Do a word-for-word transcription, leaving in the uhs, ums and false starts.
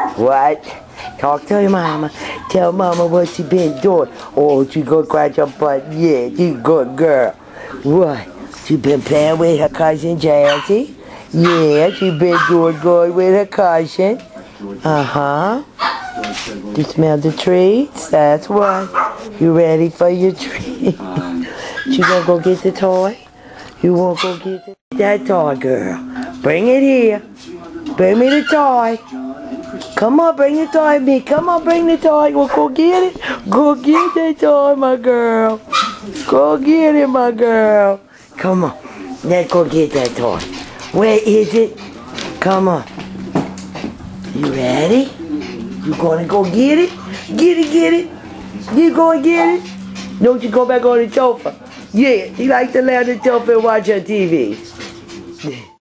What? Talk to your mama. Tell mama what she been doing. Oh, she gonna cry your butt. Yeah, she good girl. What? She been playing with her cousin Jazzy? Yeah, she been doing good with her cousin. Uh-huh. You smell the treats? That's what. You ready for your treat? You gonna go get the toy? You wanna go get the, that toy, girl? Bring it here. Bring me the toy. Come on, bring the toy to me. Come on, bring the toy. Well, go get it. Go get that toy, my girl. Go get it, my girl. Come on. Let's go get that toy. Where is it? Come on. You ready? You gonna go get it? Get it, get it. You gonna get it? Don't you go back on the sofa? Yeah, you like to lay on the sofa and watch your T V.